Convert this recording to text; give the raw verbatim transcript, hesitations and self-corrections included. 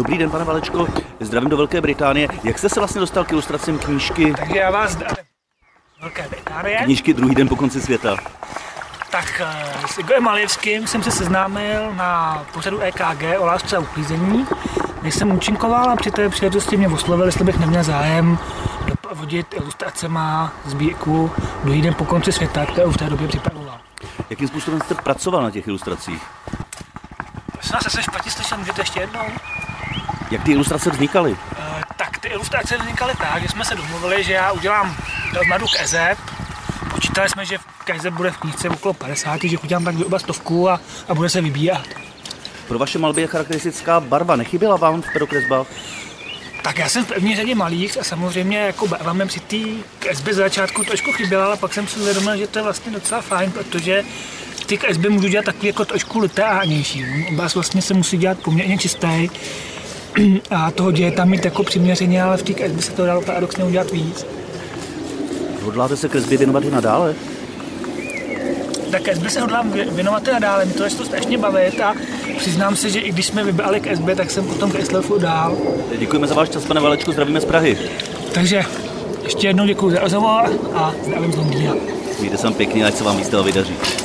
Dobrý den, pane Valečko, zdravím do Velké Británie. Jak jste se vlastně dostal k ilustracím knížky? Takže já vás zdravím. Velké Británie. Knížky Druhý den po konci světa. Tak s Igorem Malijevským jsem se seznámil na pořadu E K G o lásce a uklízení, když jsem účinkoval a při té příležitosti mě oslovil, jestli bych neměl zájem doprovodit ilustracema sbírku Druhý den po konci světa, kterou v té době připravoval. Jakým způsobem jste pracoval na těch ilustracích? Prosím vás, se špatně slyšel, můžete ještě jednou? Jak ty ilustrace vznikaly? E, tak ty ilustrace vznikaly tak, že jsme se domluvili, že já udělám dohromady kezeb. Počítali jsme, že kezeb bude v knížce okolo padesát, že udělám tak zhruba stovku a, a bude se vybírat. Pro vaše malby je charakteristická barva. Nechyběla vám v pedokresbách? Tak já jsem v první řadě malíř a samozřejmě jako barva mě při té kresbě z začátku trošku chyběla, ale pak jsem si uvědomil, že to je vlastně docela fajn, protože ty kresby můžu dělat takový jako trošku literárnější. Obraz vlastně se musí dělat poměrně čistý a toho děje tam mít jako přiměřeně, ale v té kresbě se to dalo paradoxně udělat víc. Hodláte se kresbě věnovat i nadále? Tak kresbě se hodlám věnovat i nadále, mě to je to strašně bavit a přiznám se, že i když jsme vybrali kresbě, tak jsem potom kreslil furt dál. Děkujeme za váš čas, pane Valečku, zdravíme z Prahy. Takže ještě jednou děkuji za rozhovor a zdravím z Londýna. Mějte se vám pěkně, ať se vám výstava vydaří.